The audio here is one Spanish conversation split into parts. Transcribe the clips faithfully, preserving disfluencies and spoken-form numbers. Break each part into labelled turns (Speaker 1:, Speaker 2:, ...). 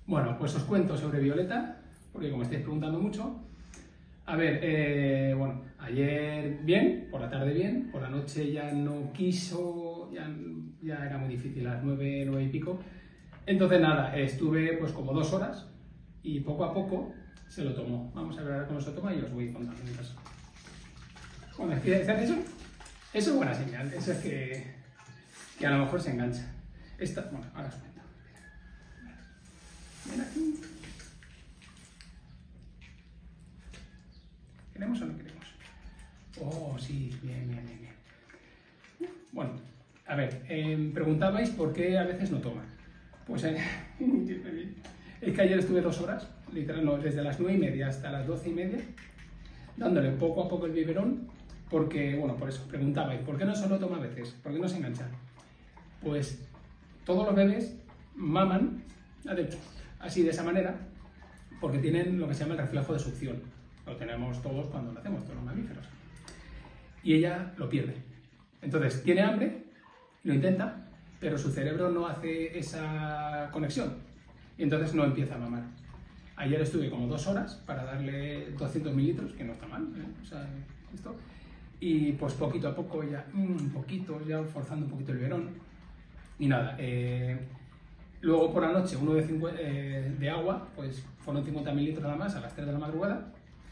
Speaker 1: Bueno, pues os cuento sobre Violeta, porque como estáis preguntando mucho. A ver, eh, bueno, ayer bien, por la tarde bien, por la noche ya no quiso, ya, ya era muy difícil, a las nueve, nueve y pico. Entonces nada, estuve pues como dos horas y poco a poco se lo tomó. Vamos a ver ahora cómo se lo toma y os voy contando en caso. Bueno, es que eso, eso es buena señal, eso es que, que a lo mejor se engancha. Esta, bueno, ahora os cuento. Ven aquí. ¿Queremos o no queremos? Oh, sí, bien, bien, bien, bien. Bueno, a ver, eh, preguntabais por qué a veces no toma. Pues eh, es que ayer estuve dos horas, literal, no, desde las nueve y media hasta las doce y media, dándole poco a poco el biberón, porque, bueno, por eso, preguntabais, ¿por qué no solo toma a veces? ¿Por qué no se engancha? Pues todos los bebés maman, así de esa manera, porque tienen lo que se llama el reflejo de succión. Lo tenemos todos cuando nacemos, todos los mamíferos. Y ella lo pierde. Entonces, tiene hambre, lo intenta, pero su cerebro no hace esa conexión. Y entonces no empieza a mamar. Ayer estuve como dos horas para darle doscientos mililitros, que no está mal, ¿eh? O sea, esto. Y pues poquito a poco ya, un poquito, ya forzando un poquito el biberón. Y nada, eh, luego por la noche uno de, cincuenta, eh, de agua, pues fueron cincuenta mililitros nada más a las tres de la madrugada.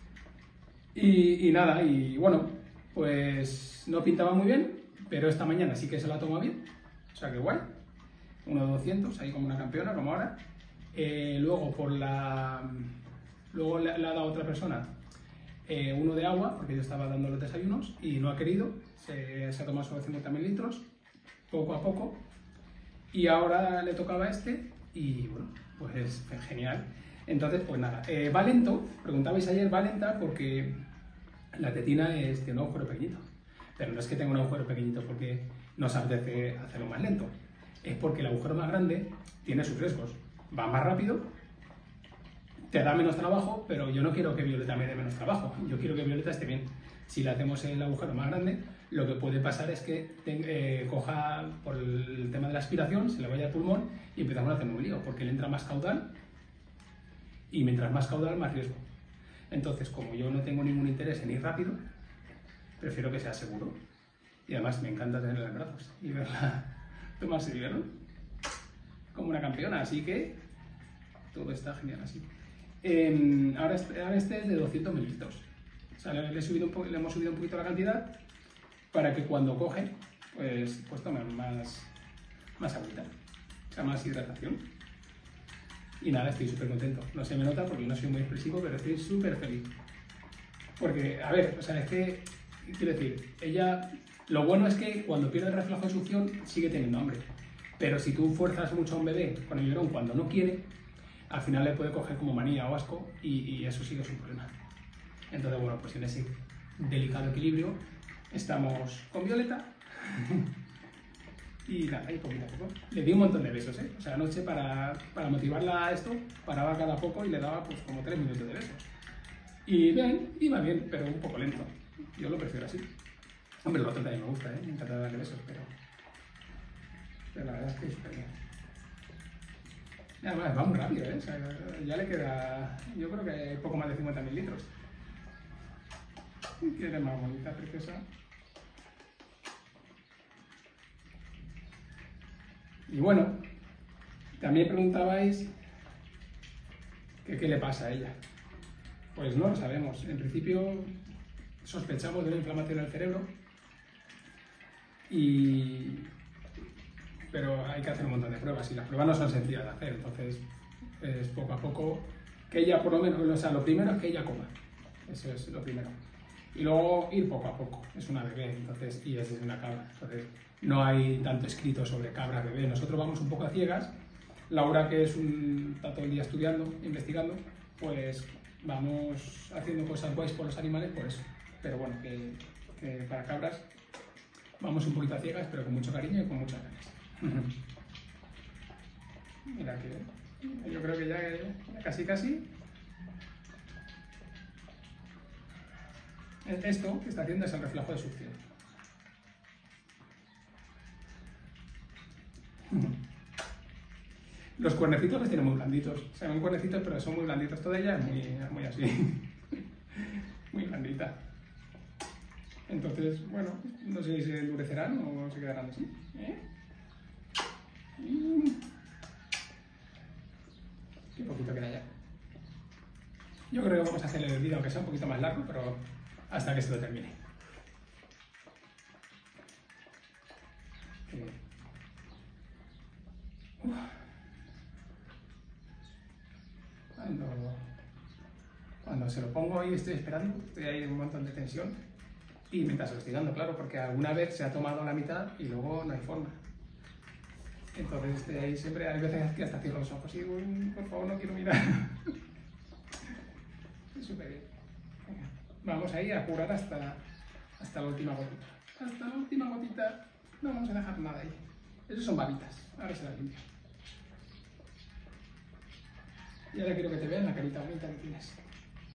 Speaker 1: Y, y nada, y bueno, pues no pintaba muy bien, pero esta mañana sí que se la toma bien, o sea que guay, uno de doscientos, ahí como una campeona, como ahora. Eh, luego por la... Luego le, le ha dado otra persona eh, uno de agua, porque yo estaba dando los desayunos y no ha querido, se, se ha tomado solo cincuenta mililitros, poco a poco, y ahora le tocaba este y bueno, pues genial. Entonces, pues nada, eh, va lento, preguntabais ayer, va lenta porque la tetina es, tiene un agujero pequeñito, pero no es que tenga un agujero pequeñito porque nos apetece hacerlo más lento, es porque el agujero más grande tiene sus riesgos, va más rápido, te da menos trabajo, pero yo no quiero que Violeta me dé menos trabajo, yo quiero que Violeta esté bien. Si le hacemos el agujero más grande, lo que puede pasar es que te, eh, coja por el tema de la aspiración, se le vaya al pulmón y empezamos a hacer un lío, porque le entra más caudal y mientras más caudal, más riesgo. Entonces, como yo no tengo ningún interés en ir rápido, prefiero que sea seguro. Y además me encanta tenerla en brazos y verla tomarse el biberón como una campeona, así que todo está genial así. Eh, ahora, este, ahora este es de doscientos mililitros. O sea, le, le, he subido un po le hemos subido un poquito la cantidad para que cuando coge, pues, pues tome más, más agüita, o sea, más hidratación. Y nada, estoy súper contento. No se me nota porque no soy muy expresivo, pero estoy súper feliz. Porque, a ver, o sea, es que, quiero decir, ella, lo bueno es que cuando pierde el reflejo de succión sigue teniendo hambre. Pero si tú fuerzas mucho a un bebé con el biberón cuando no quiere, al final le puede coger como manía o asco y, y eso sí que es un problema. Entonces, bueno, pues en ese delicado equilibrio estamos con Violeta. Y nada, y poquito a poco. Le di un montón de besos, ¿eh? O sea, anoche para, para motivarla a esto, paraba cada poco y le daba pues como tres minutos de besos. Y bien, iba bien, pero un poco lento. Yo lo prefiero así. Hombre, lo otro también me gusta, ¿eh? Me encanta darle besos, pero... Pero la verdad es que es súper bien. Y además, va muy rápido, ¿eh? O sea, ya le queda... Yo creo que poco más de cincuenta mililitros. Quiere más bonita, preciosa. Y bueno, también preguntabais que qué le pasa a ella. Pues no lo sabemos. En principio sospechamos de una inflamación en el cerebro, y... pero hay que hacer un montón de pruebas y las pruebas no son sencillas de hacer, entonces es poco a poco que ella por lo menos, o sea, lo primero es que ella coma, eso es lo primero. Y luego ir poco a poco, es una bebé, entonces, y es una cabra, entonces no hay tanto escrito sobre cabra bebé, nosotros vamos un poco a ciegas. Laura, que es un, está todo el día estudiando, investigando, pues vamos haciendo cosas guays por los animales por eso, pero bueno, que, que para cabras vamos un poquito a ciegas, pero con mucho cariño y con muchas ganas. Mira que yo creo que ya, ya casi casi. Esto que está haciendo es el reflejo de succión. Los cuernecitos los tiene muy blanditos. Se ven cuernecitos, pero son muy blanditos. Toda ella es muy, muy así. Muy blandita. Entonces, bueno, no sé si se endurecerán o se quedarán así. ¿Eh? Y... qué poquito queda ya. Yo creo que vamos a hacer el vídeo, aunque sea un poquito más largo, pero hasta que se lo termine. Uf. Cuando, cuando se lo pongo ahí estoy esperando, estoy ahí en un montón de tensión y mientras lo estoy dando, claro, porque alguna vez se ha tomado la mitad y luego no hay forma. Entonces estoy ahí siempre, hay veces que hasta cierro los ojos y digo, por favor no quiero mirar. Es súper bien. Venga, vamos ahí a apurar hasta, hasta la última gotita. Hasta la última gotita no vamos a dejar nada ahí. Esos son babitas, ahora se las limpio. Y ahora quiero que te vean la carita bonita que tienes.